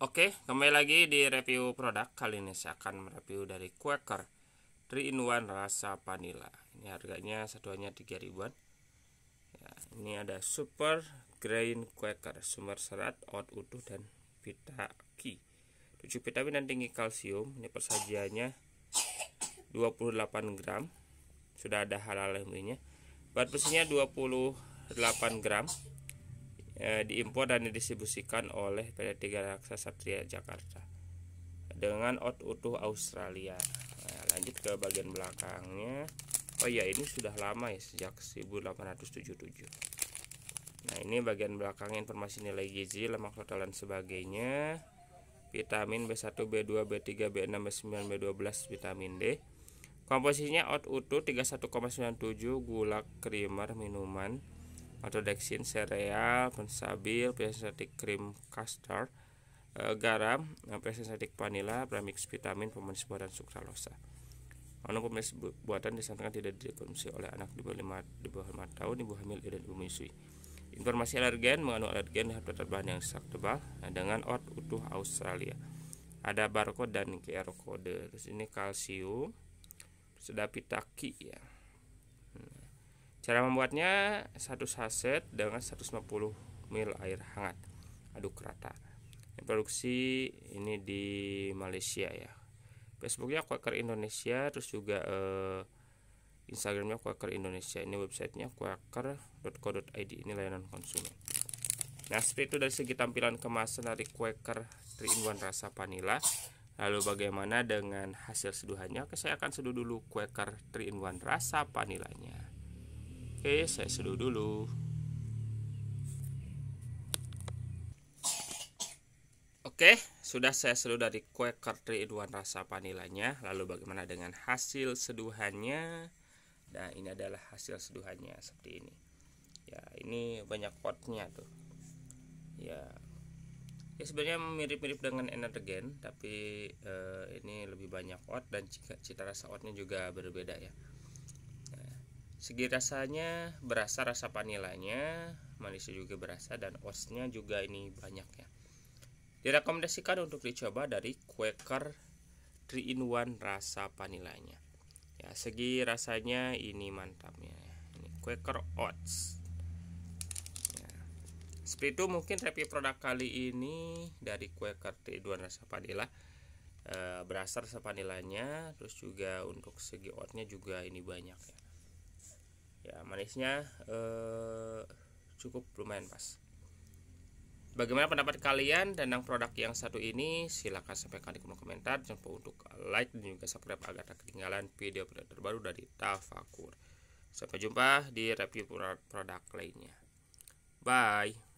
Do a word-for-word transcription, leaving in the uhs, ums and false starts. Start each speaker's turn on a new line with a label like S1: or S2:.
S1: Oke, kembali lagi di review produk. Kali ini saya akan mereview dari Quaker three in one rasa vanilla. Ini harganya satuannya tiga ribuan. Ya, ini ada super grain Quaker, sumber serat, oat utuh dan vita Ki. tujuh vitamin dan tinggi kalsium. Ini persajiannya dua puluh delapan gram. Sudah ada halal lembunya. Berat bersihnya dua puluh delapan gram. E, diimpor dan didistribusikan oleh P D tiga Raksa Satria Jakarta dengan oat utuh Australia. Nah, lanjut ke bagian belakangnya. Oh iya, ini sudah lama ya, sejak seribu delapan ratus tujuh puluh tujuh. Nah, ini bagian belakangnya, informasi nilai gizi, lemak total dan sebagainya. Vitamin B satu, B dua, B tiga, B enam, B sembilan, B dua belas, vitamin D. Komposisinya oat utuh tiga puluh satu koma sembilan tujuh, gula krimer minuman, maltodextrin, sereal, penstabil, presensatik krim custard, e, garam, presensatik vanila, premix vitamin, pemanis buah dan sukralosa. Namun pemanis buatan disarankan tidak dikonsumsi oleh anak di bawah lima, di bawah lima tahun, ibu hamil dan ibu menyusui. Informasi alergen: mengandung alergen dan bahan yang sangat tebal dengan oat utuh Australia. Ada barcode dan Q R code. Terus ini kalsium, sudah vita Ki ya. Cara membuatnya: satu saset dengan seratus lima puluh mililiter air hangat, aduk rata. Produksi ini di Malaysia ya. Facebooknya Quaker Indonesia, terus juga eh, Instagramnya Quaker Indonesia. Ini websitenya quaker dot co dot i d. Ini layanan konsumen. Nah, seperti itu dari segi tampilan kemasan dari Quaker three in one rasa vanilla. Lalu bagaimana dengan hasil seduhannya? Oke, saya akan seduh dulu Quaker three in one rasa vanillanya. Oke, saya seduh dulu. Oke, sudah saya seduh dari Quaker three in one rasa vanillanya. Lalu bagaimana dengan hasil seduhannya? Nah, ini adalah hasil seduhannya seperti ini. Ya, ini banyak oatnya tuh. Ya, ya sebenarnya mirip-mirip dengan energen, tapi eh, ini lebih banyak oat dan cita, cita rasa oatnya juga berbeda ya. Segi rasanya berasa rasa vanilanya, manisnya juga berasa, dan oatsnya juga ini banyak ya. Direkomendasikan untuk dicoba dari Quaker three in one rasa vanilanya. Ya, segi rasanya ini mantapnya. Ini Quaker Oats. Ya. Seperti itu mungkin review produk kali ini dari Quaker three in one rasa vanilla. E, berasa rasa vanilanya, terus juga untuk segi oatnya juga ini banyak ya. Ya, manisnya eh, cukup lumayan pas. Bagaimana pendapat kalian tentang produk yang satu ini? Silahkan sampaikan di kolom komentar. Jangan lupa untuk like dan juga subscribe agar tak ketinggalan video-video terbaru dari Tafakur. Sampai jumpa di review produk lainnya. Bye.